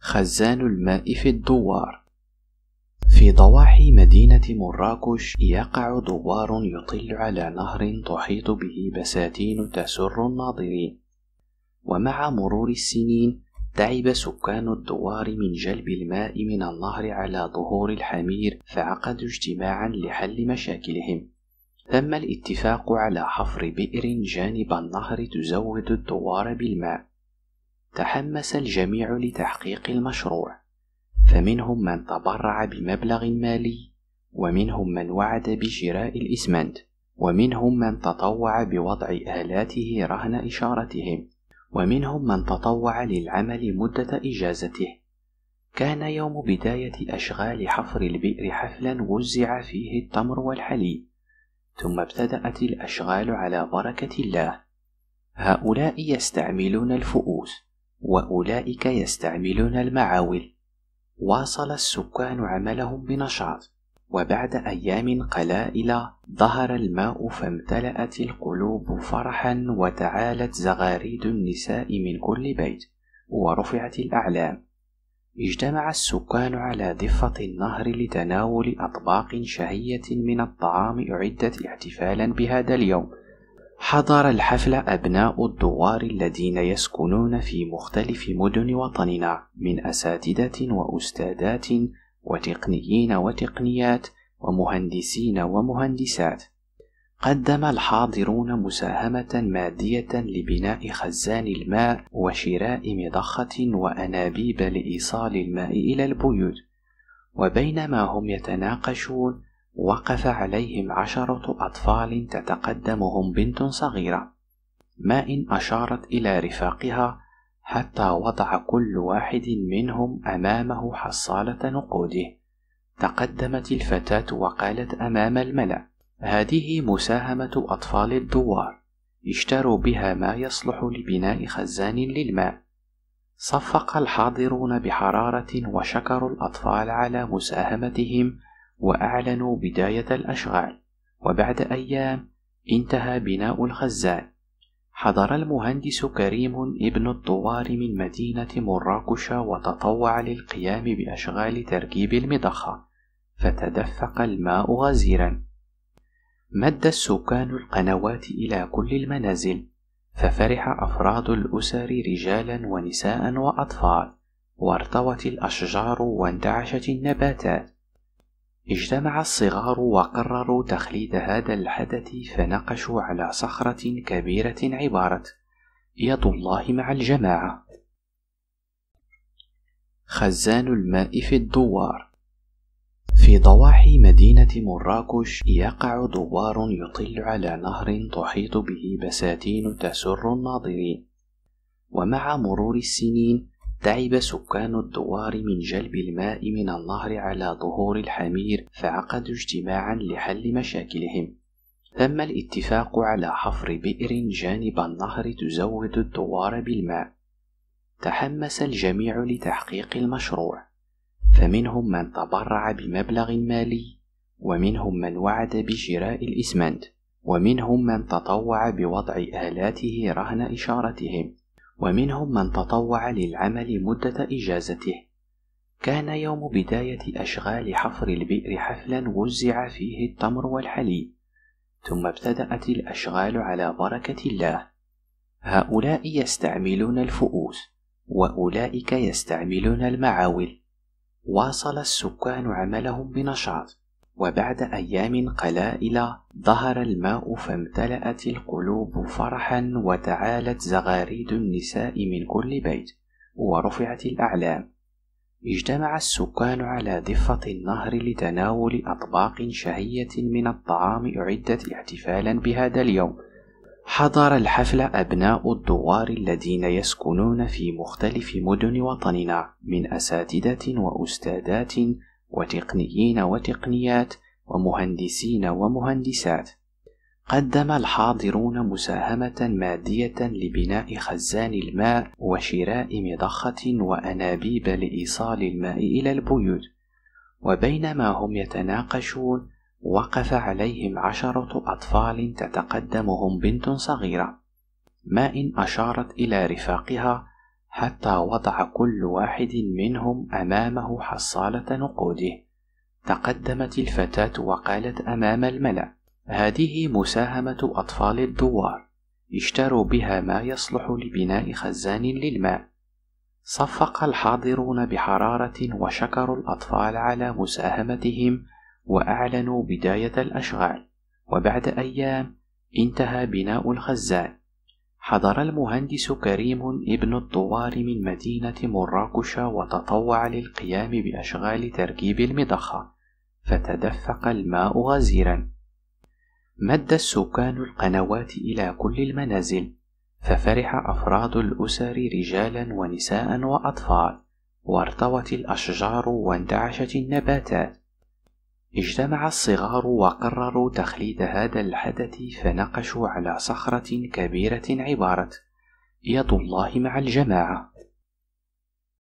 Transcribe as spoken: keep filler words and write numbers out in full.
خزان الماء في الدوار. في ضواحي مدينة مراكش يقع دوار يطل على نهر تحيط به بساتين تسر الناظرين. ومع مرور السنين تعب سكان الدوار من جلب الماء من النهر على ظهور الحمير، فعقدوا اجتماعا لحل مشاكلهم. تم الاتفاق على حفر بئر جانب النهر تزود الدوار بالماء. تحمس الجميع لتحقيق المشروع، فمنهم من تبرع بمبلغ مالي، ومنهم من وعد بشراء الإسمنت، ومنهم من تطوع بوضع آلاته رهن إشارتهم، ومنهم من تطوع للعمل مدة إجازته. كان يوم بداية أشغال حفر البئر حفلا وزع فيه التمر والحليب، ثم ابتدأت الأشغال على بركة الله. هؤلاء يستعملون الفؤوس، وأولئك يستعملون المعاول. واصل السكان عملهم بنشاط، وبعد أيام قلائل ظهر الماء، فامتلأت القلوب فرحا، وتعالت زغاريد النساء من كل بيت، ورفعت الأعلام. اجتمع السكان على ضفة النهر لتناول أطباق شهية من الطعام أعدت احتفالا بهذا اليوم. حضر الحفل أبناء الدوار الذين يسكنون في مختلف مدن وطننا من أساتذة وأستاذات وتقنيين وتقنيات ومهندسين ومهندسات. قدم الحاضرون مساهمة مادية لبناء خزان الماء وشراء مضخة وأنابيب لإيصال الماء إلى البيوت. وبينما هم يتناقشون وقف عليهم عشرة أطفال تتقدمهم بنت صغيرة، ما إن أشارت إلى رفاقها حتى وضع كل واحد منهم أمامه حصالة نقوده. تقدمت الفتاة وقالت أمام الملأ: هذه مساهمة أطفال الدوار، اشتروا بها ما يصلح لبناء خزان للماء. صفق الحاضرون بحرارة وشكروا الأطفال على مساهمتهم، وأعلنوا بداية الأشغال. وبعد أيام انتهى بناء الخزان. حضر المهندس كريم ابن الدوار من مدينة مراكش، وتطوع للقيام بأشغال تركيب المضخة، فتدفق الماء غزيرا. مد السكان القنوات إلى كل المنازل، ففرح أفراد الأسر رجالا ونساء وأطفال، وارتوت الأشجار وانتعشت النباتات. اجتمع الصغار وقرروا تخليد هذا الحدث، فنقشوا على صخرة كبيرة عبارة: يد الله مع الجماعة. خزان الماء في الدوار. في ضواحي مدينة مراكش يقع دوار يطل على نهر تحيط به بساتين تسر الناظرين. ومع مرور السنين تعب سكان الدوار من جلب الماء من النهر على ظهور الحمير، فعقدوا اجتماعا لحل مشاكلهم. تم الاتفاق على حفر بئر جانب النهر تزود الدوار بالماء. تحمس الجميع لتحقيق المشروع، فمنهم من تبرع بمبلغ مالي، ومنهم من وعد بشراء الإسمنت، ومنهم من تطوع بوضع آلاته رهن إشارتهم، ومنهم من تطوع للعمل مدة إجازته. كان يوم بداية أشغال حفر البئر حفلا وزع فيه التمر والحليب، ثم ابتدأت الأشغال على بركة الله. هؤلاء يستعملون الفؤوس، وأولئك يستعملون المعاول. واصل السكان عملهم بنشاط، وبعد أيام قلائل ظهر الماء، فامتلأت القلوب فرحا، وتعالت زغاريد النساء من كل بيت، ورفعت الأعلام. اجتمع السكان على ضفة النهر لتناول أطباق شهية من الطعام أعدت احتفالا بهذا اليوم. حضر الحفل أبناء الدوار الذين يسكنون في مختلف مدن وطننا من أساتذة وأستاذات وتقنيين وتقنيات ومهندسين ومهندسات. قدم الحاضرون مساهمة مادية لبناء خزان الماء وشراء مضخة وأنابيب لإيصال الماء إلى البيوت. وبينما هم يتناقشون وقف عليهم عشرة أطفال تتقدمهم بنت صغيرة، ما إن أشارت إلى رفاقها حتى وضع كل واحد منهم أمامه حصالة نقوده. تقدمت الفتاة وقالت أمام الملأ: هذه مساهمة أطفال الدوار، اشتروا بها ما يصلح لبناء خزان للماء. صفق الحاضرون بحرارة وشكروا الأطفال على مساهمتهم وأعلنوا بداية الأشغال. وبعد أيام انتهى بناء الخزان. حضر المهندس كريم ابن الدوار من مدينة مراكش وتطوع للقيام بأشغال تركيب المضخة، فتدفق الماء غزيرا. مد السكان القنوات إلى كل المنازل، ففرح أفراد الأسر رجالا ونساء وأطفال، وارتوت الأشجار واندعشت النباتات. اجتمع الصغار وقرروا تخليد هذا الحدث، فنقشوا على صخرة كبيرة عبارة: يد الله مع الجماعة.